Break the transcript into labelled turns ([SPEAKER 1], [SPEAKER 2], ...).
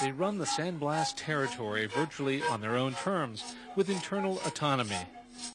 [SPEAKER 1] They run the San Blas territory virtually on their own terms, with internal autonomy.